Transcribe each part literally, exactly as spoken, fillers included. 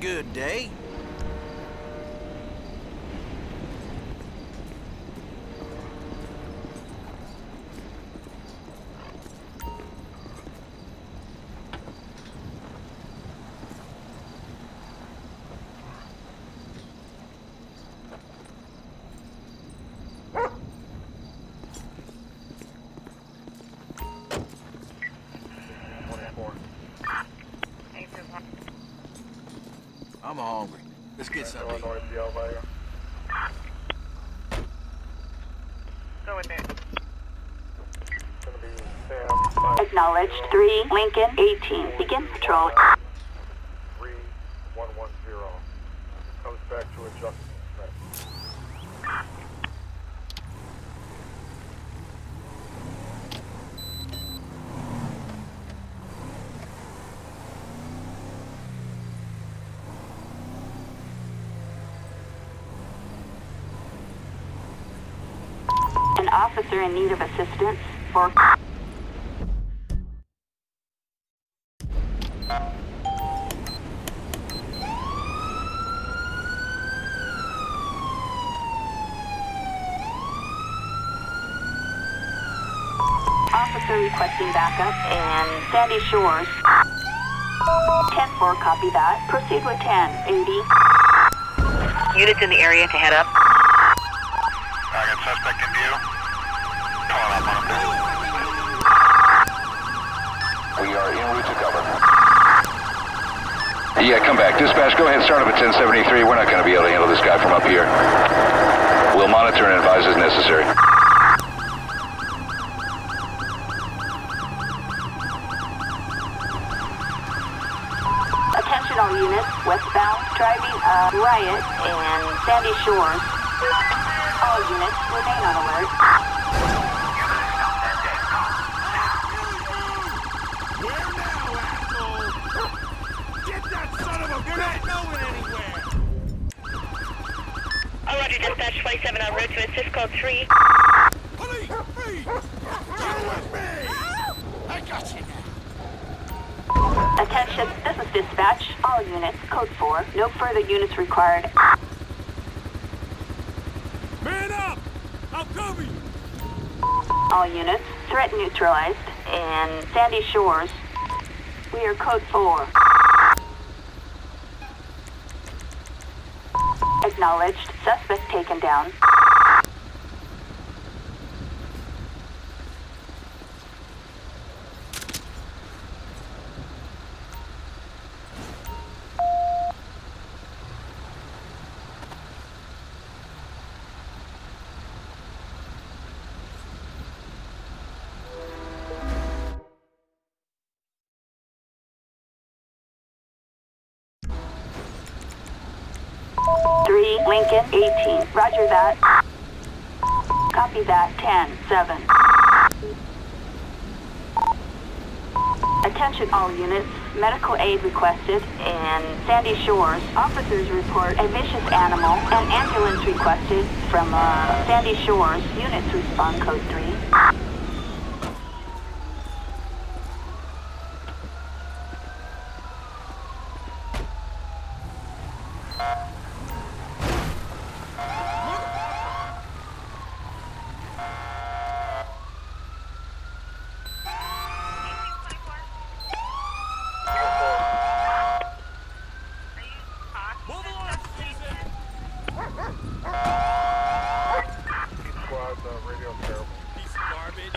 good day. I'm hungry. Let's get something to eat. Go with it. Acknowledged. three, Lincoln, eighteen. Begin patrol. three one one zero. Comes back to adjustment. An officer in need of assistance for... Officer requesting backup in Sandy Shores. ten four, copy that. Proceed with ten eighty. Units in the area to head up. I got suspect in view. Pulling up on him. We are en route to cover. Yeah, come back. Dispatch, go ahead, start up at ten seventy-three. We're not going to be able to handle this guy from up here. We'll monitor and advise as necessary. Attention all units, westbound, driving a riot in Sandy Shores. All units remain on alert. Where now, asshole? Get that son of a bitch! You're not going anywhere! Oh, Roger, dispatch twenty-seven en route to assist code three. Police! Freeze! Get with me! I got you now! Attention, this is dispatch. All units, code four. No further units required. Man up! I'll cover you! All units, threat neutralized in Sandy Shores. We are code four. Acknowledged. Suspect taken down. three, Lincoln, eighteen. Roger that. Copy that, ten seven. Attention all units. Medical aid requested in Sandy Shores. Officers report a vicious animal. An ambulance requested from uh, Sandy Shores. Units respond code three. Squad, uh, radio terrible. Piece of garbage.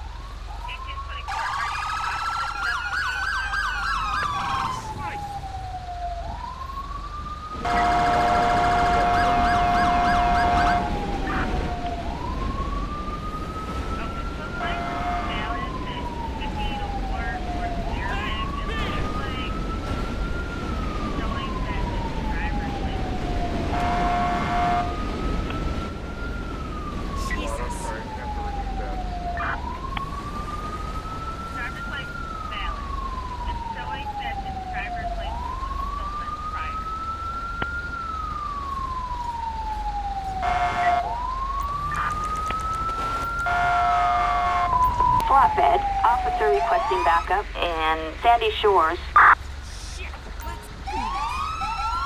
Flatbed. Officer requesting backup in Sandy Shores. Shit! Let's do this!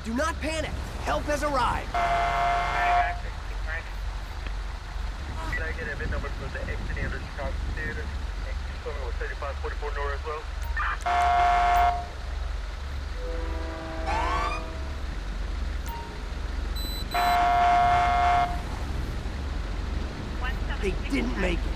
Do not panic. Help has arrived. Can I get a VIN number for the exiting of the Chicago Theater? Coming with thirty-five forty-four Nora as well. They didn't make it.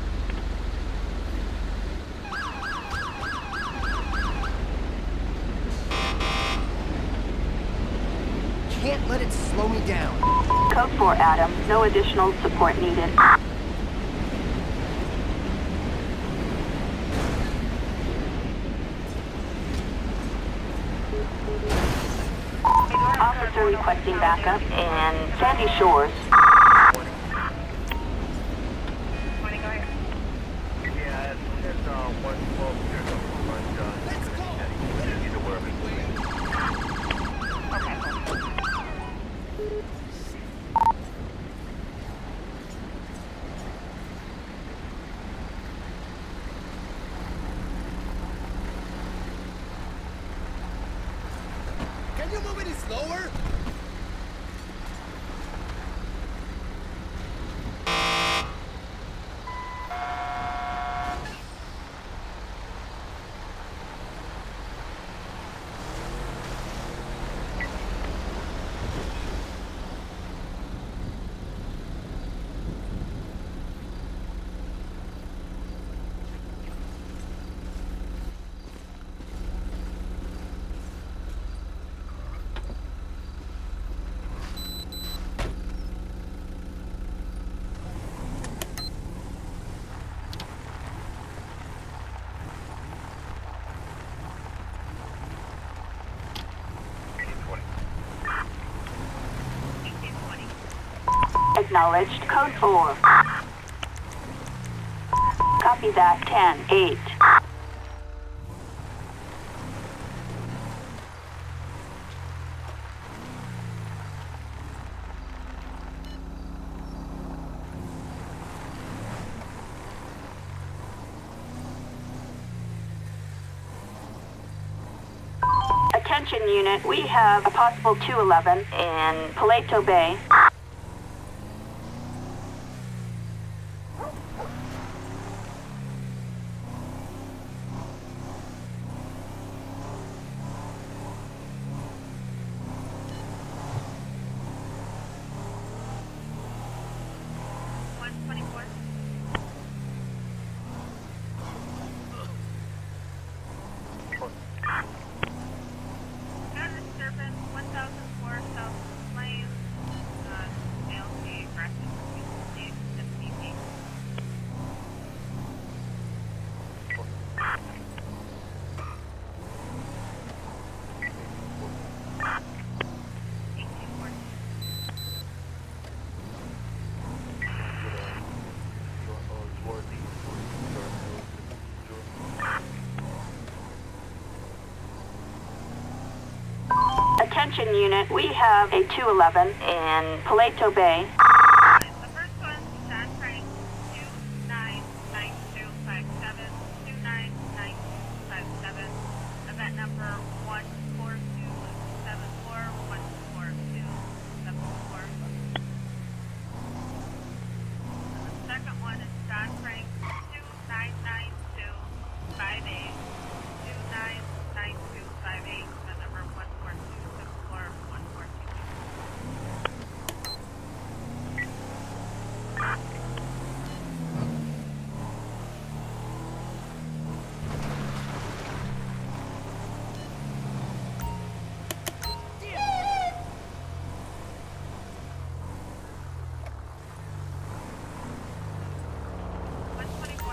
Can't let it slow me down. Code four, Adam. No additional support needed. Officer requesting backup in Sandy Shores. Yeah, as soon as uh, one twelve clears up from lunch, uh, Let's go. you need to worry about Can you move any slower? Acknowledged. Code four. Copy that. ten eight. Attention unit, we have a possible two eleven in Paleto Bay. Attention unit, we have a two eleven in Paleto Bay. The first one, John Frank, two nine nine two five seven, two nine nine two five seven, event number one four two seven four, one four two seven four. The second one is John Frank, two nine nine two five eight, two nine nine two five eight, event number one four two seven four, one four two. one twenty-four.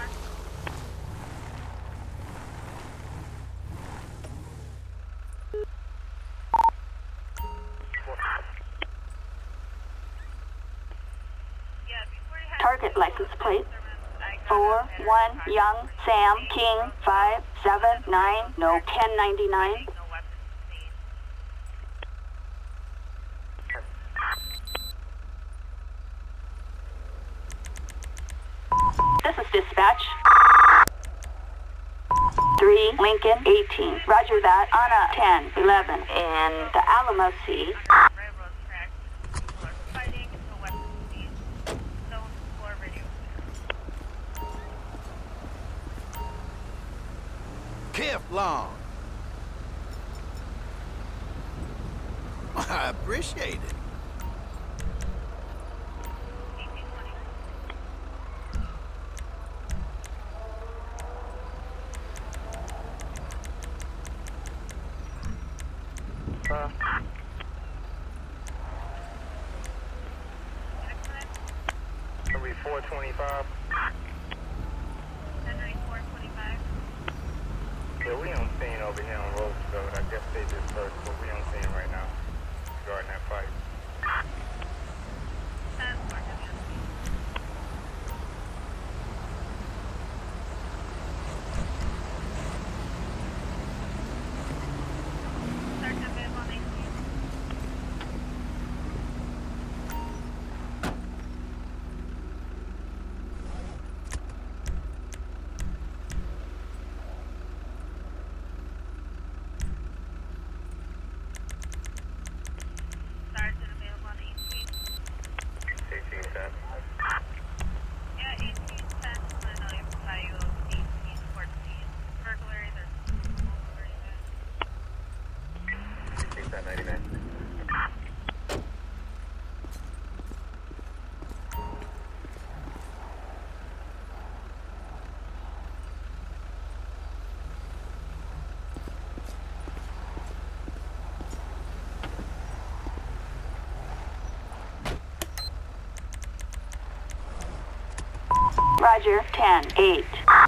Yeah, before you have Target license plate service, I got four a better one target. Young Sam King five seven nine no ten ninety nine. No weapons seen. This is dispatch. three, Lincoln, eighteen. Roger that. Anna, ten, eleven. And the Alamo C. Railroad tracks. People are fighting. No weapons seized. Zone four radio. Kiff long. I appreciate it. eighteen twenty. Uh, Henry four twenty-five. Henry four twenty-five. Yeah, we don't see him over here on Roosevelt. I guess they just searched, but we don't see him right now regarding that fight. ten four W S P. Search available on eighteen. Sergeant available on eighteen. eighteen ten. Yeah, eighteen ten. I know you value of eighteen fourteen. Burglary, there's burglary there. eighteen ten ninety-nine. Roger, ten, eight.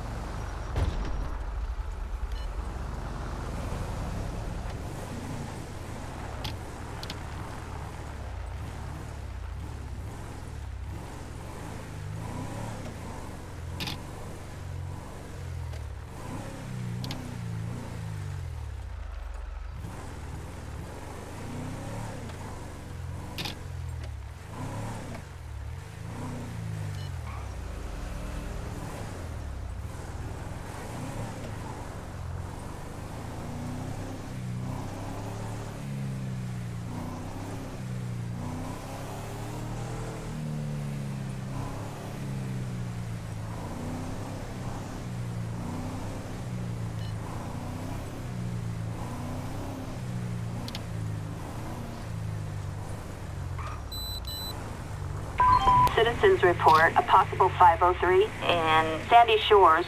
Citizens report a possible five oh three in Sandy Shores.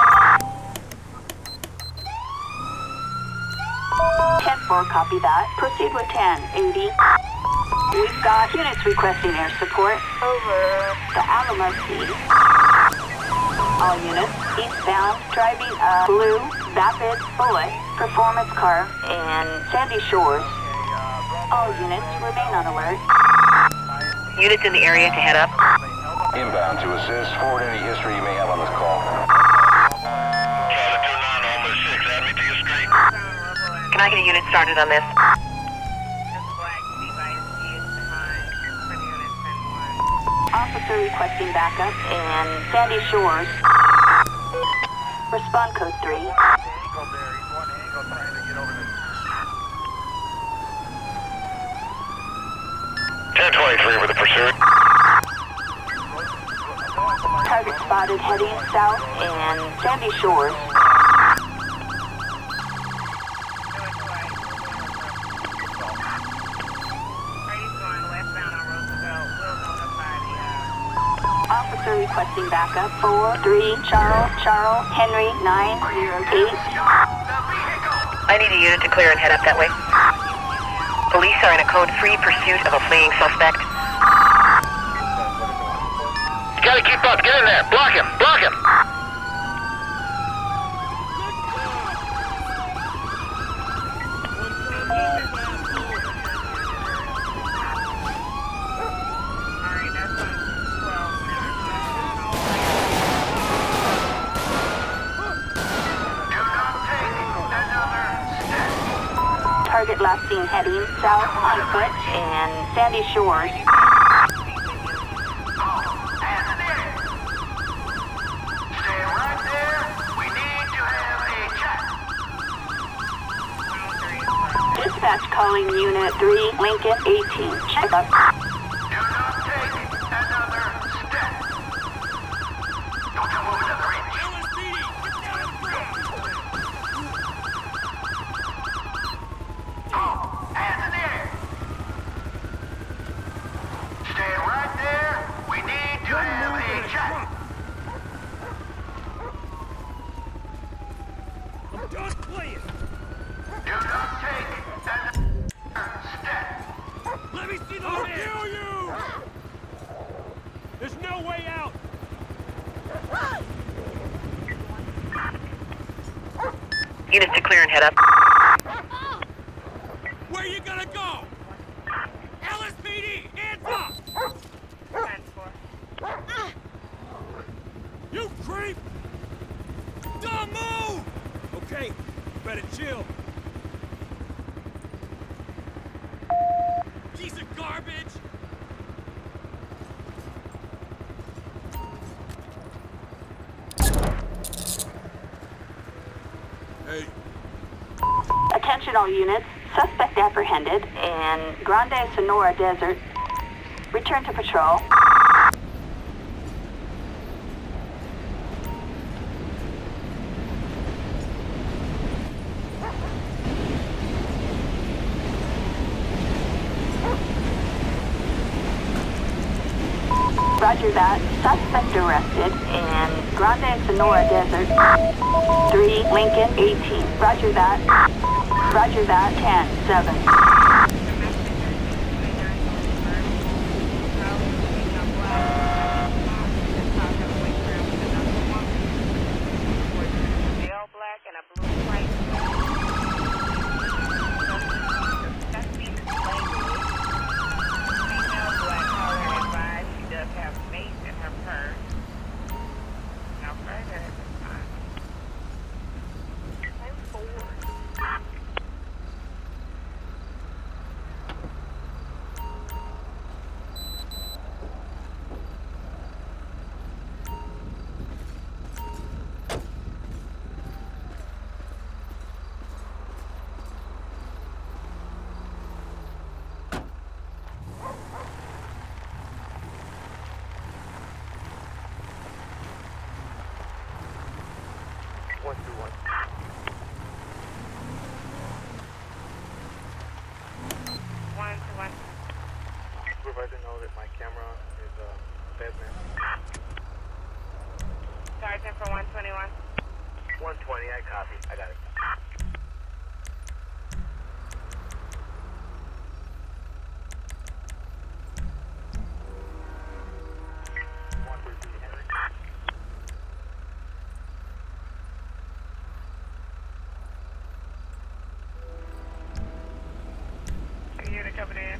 ten four, copy that. Proceed with ten, eighty. We've got units requesting air support over the Alamo C. All units eastbound, driving a blue Vapid Bullet performance car in Sandy Shores. All units remain on alert. Units in the area to head up. Inbound to assist. Forward any history you may have on this call. Charlie two nine, almost six. Add me to your street. Can I get a unit started on this? Officer requesting backup in Sandy Shores. Respond code three. ten twenty-three with the pursuit. Target spotted heading south in Sandy Shores. Officer requesting backup for three Charles Charles Henry nine zero eight. I need a unit to clear and head up that way. Police are in a code three pursuit of a fleeing suspect. Gotta keep up. Get in there. Block him. Block him. Target last seen heading south on foot in Sandy Shores. Stay right there. We need to have a chat. Dispatch calling Unit three, Lincoln eighteen. Check up. Do not take another step. Don't come over to the ridge. L S P D, get down on the ground. Oh, hands in the air. Stay right there. We need to have a chat. I'm done playing. Do not take another step. Let me see the I'll kill you! There's no way out! Units to clear and head up. Where you gonna go? L S P D, hands up! ten four. You creep! Don't move! Okay, better chill. Piece of garbage! Hey. Attention all units. Suspect apprehended in Grande Sonora Desert. Return to patrol. Roger that. Suspect arrested in Grande Sonora Desert. three, Lincoln eighteen. Roger that. Roger that. ten, seven. Pale black and a blue white. Suspect language. Female black color advised she does have mace in her purse. Now further at this time. ten four. One two one. One to one. Supervisor know that my camera is uh, dead, man. Sergeant for one twenty-one. one twenty, I copy. I got it. one thirty-two, Henry. Unit covered in.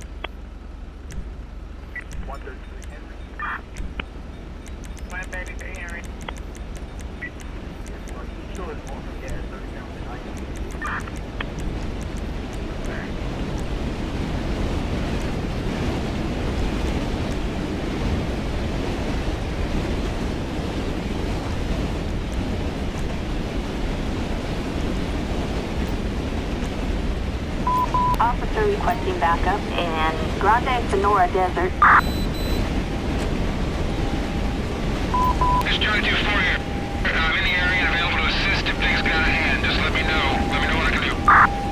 one thirty-two, Henry. one thirty-three Henry. Sure, it's more from gas, thirty pounds tonight. Officer requesting backup in Grande Sonora Desert. This is Charlie two four here. I'm in the area and available to assist if things get out of hand. Just let me know. Let me know what I can do.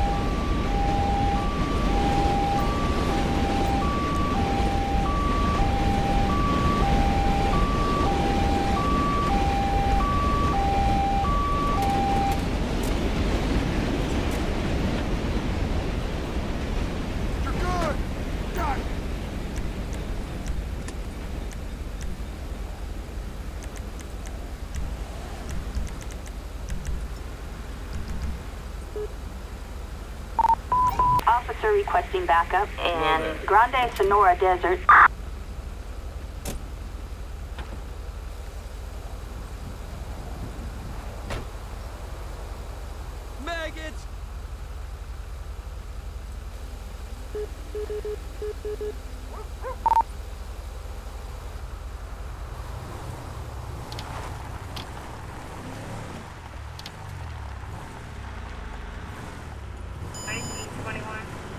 You're good! Got it! Officer requesting backup in Grande Sonora Desert. Maggots! nineteen twenty-one.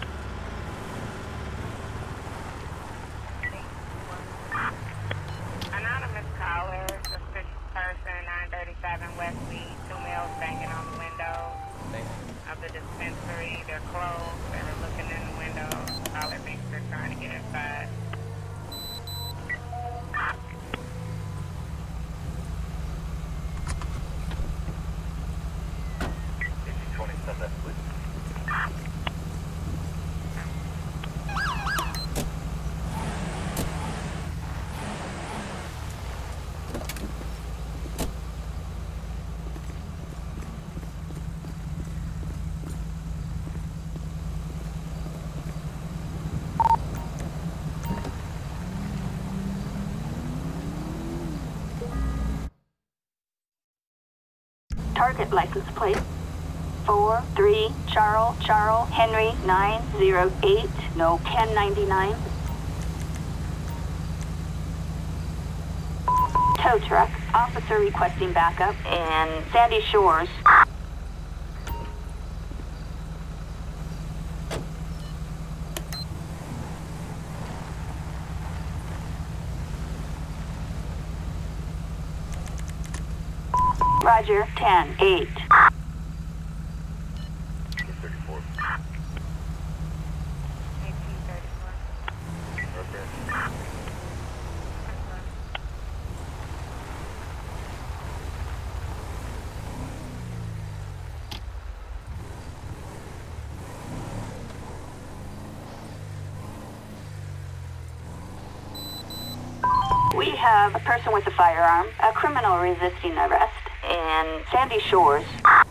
Target license plate four three Charles Charles Henry nine zero eight, no ten ninety-nine. Tow truck, officer requesting backup in Sandy Shores. Roger, ten eight. thirty-four. eighteen thirty-four. Okay. We have a person with a firearm, a criminal resisting arrest in Sandy Shores.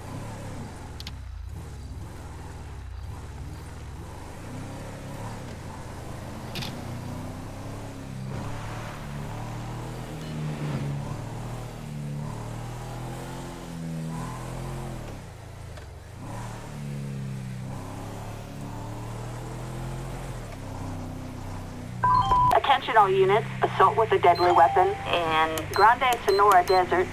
Attention all units, assault with a deadly weapon in Grande Sonora Desert.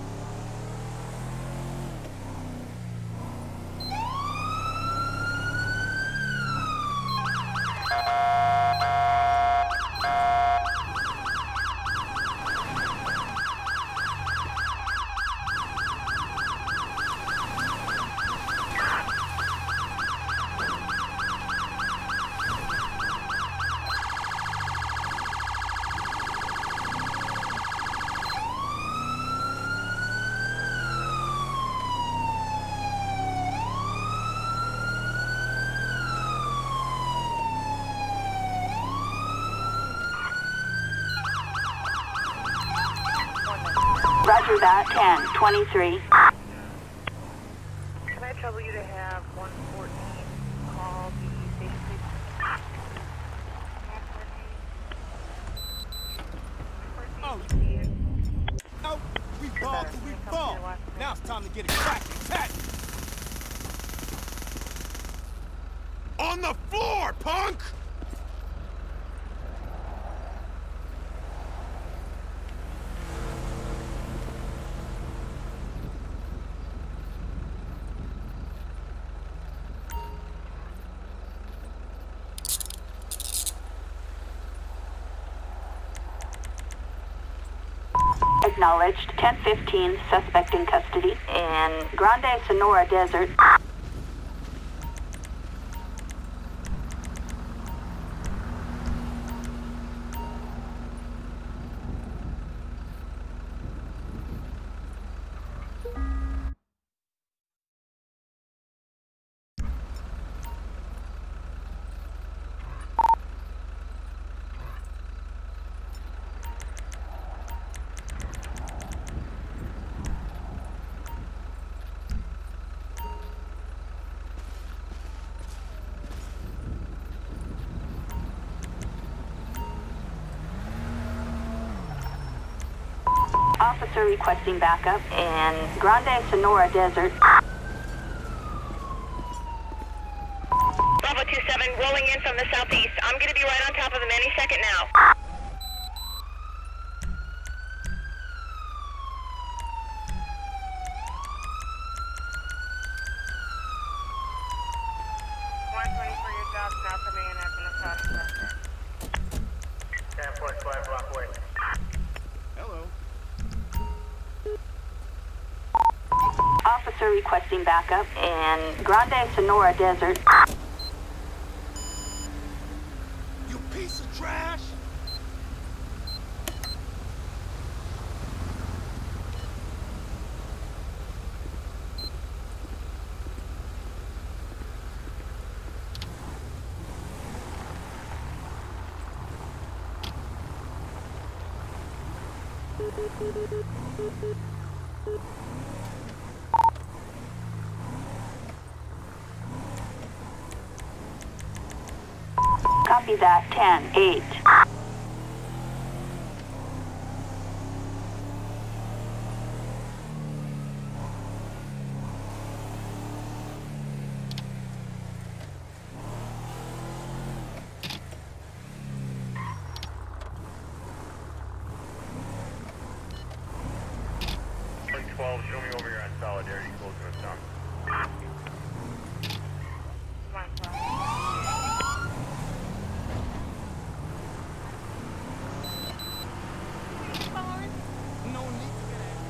Roger that, ten twenty-three. Can I trouble you to have one fourteen call the station, please? Oh. No, we ball till we fall. Now it's time to get it cracking. Attack! On the floor, punk! Acknowledged, ten fifteen, suspect in custody in Grande Sonora Desert. Officer requesting backup in Grande Sonora Desert. Bravo two seven, rolling in from the southeast. I'm going to be right on top of them any second now. one twenty for your jobs now coming in after the process. ten point five block away. Hello. Officer requesting backup in Grande Sonora Desert. You piece of trash! Copy that, ten eight. twelve, show me over here on Solidarity, closing us down. One twelve. No need to get angry.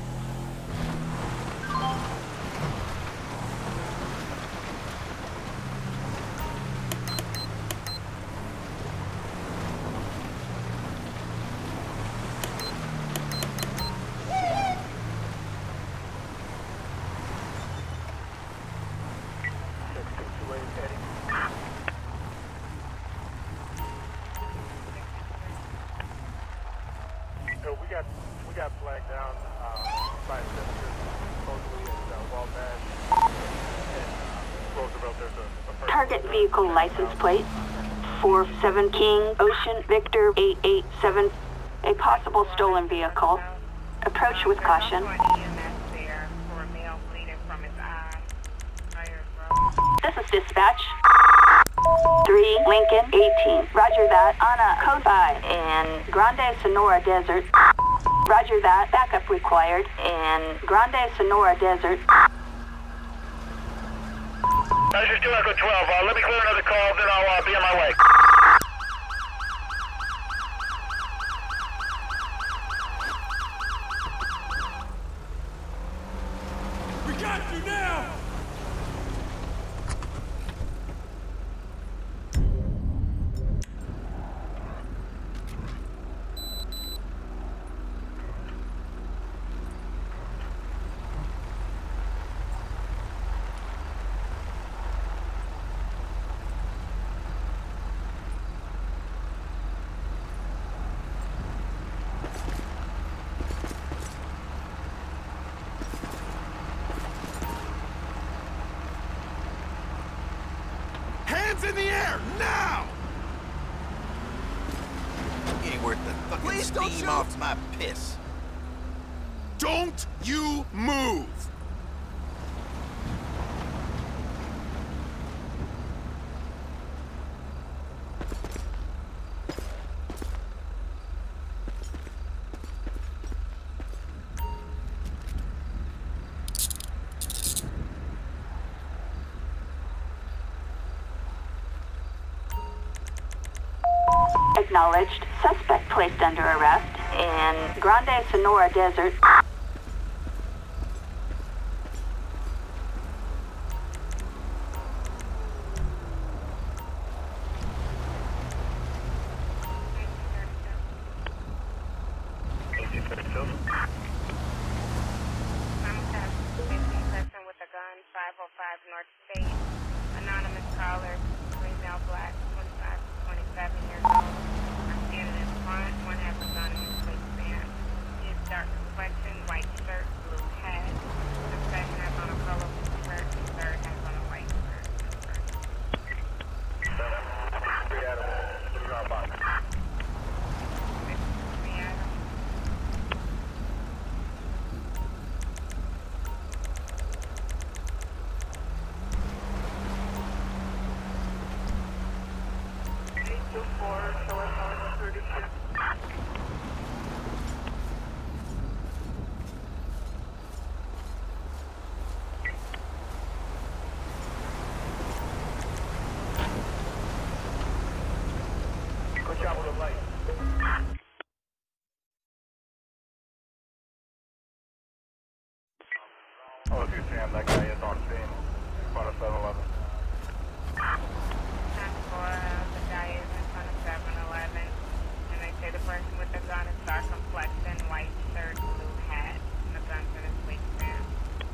So we got we got flagged down uh, by Sister, supposedly at uh, Walbash and uh, Roosevelt. There's a, a person- Target vehicle license plate four seven King Ocean Victor eight eight seven. A possible stolen vehicle. Approach with caution. There's also an E M S there for a male bleeding from his eye. Fire as well. This is dispatch. three Lincoln eighteen. Roger that. On a code five in Grande Sonora Desert. Roger that. Backup required in Grande Sonora Desert. Measures two Echo twelve. Uh, let me clear another call, then I'll uh, be on my way. We got you now! Hands in the air, now! Ain't worth the fucking Please don't steam shoot. off my piss. Don't you move! Acknowledged. Suspect placed under arrest in Grande Sonora Desert. Person with a gun, five oh five North State. Anonymous caller, female black, twenty-five to twenty-seven years old. I'm standing in front, one has a gun in his waistband. He is dark complexion, white shirt, blue hat. The second has on a colorful shirt, the third has on a white shirt. Three Adam, what is our box? Three Adam. eight two four, show us on thirty-six. Good job with the light. Oh, if you're Sam, that guy is on scene in front of seven eleven. Time for uh, the guy is in front of seven eleven. And they say the person with the gun is dark complexion, white shirt, blue hat. And the gun's in his waistband.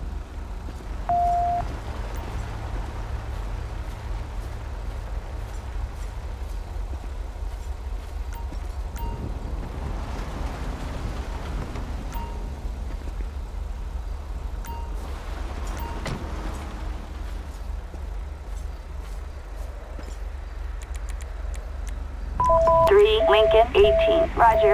three Lincoln eighteen. Roger.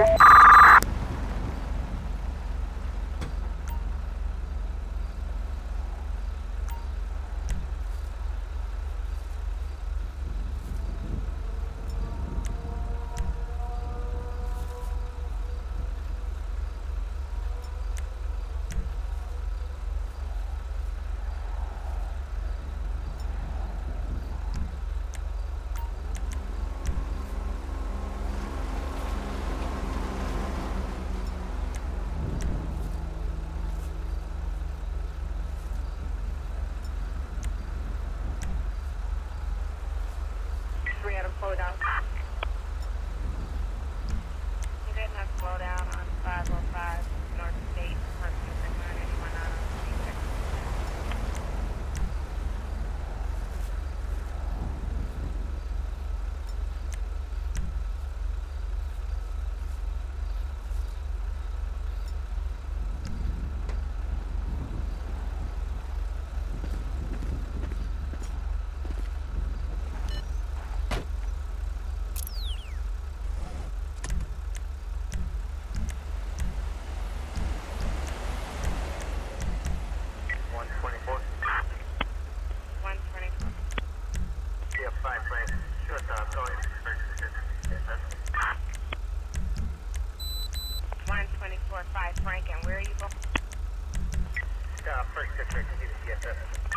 Franken, where are you going? Uh, first district, see the C S S.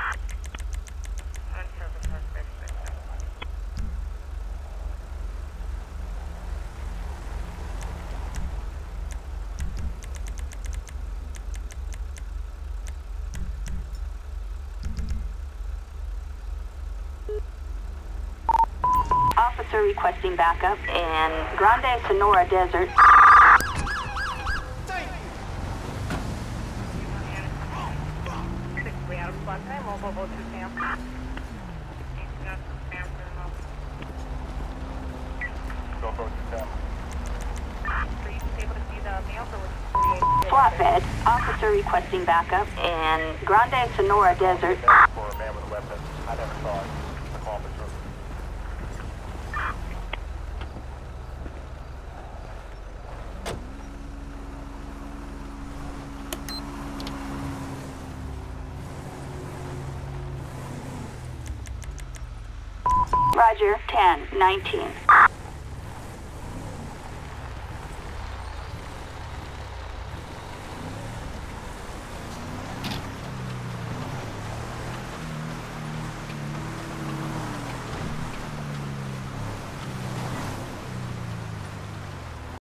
Until the first district. Officer requesting backup in Grande Sonora Desert. Six, we out of spot time, mobile vote to Sam. Sam for the moment. Go for it, Were you able to see the mail or was it Flatbed. Officer requesting backup in Grande Sonora Desert. for a man with a weapon. I never saw it. The call was true. Roger, ten nineteen.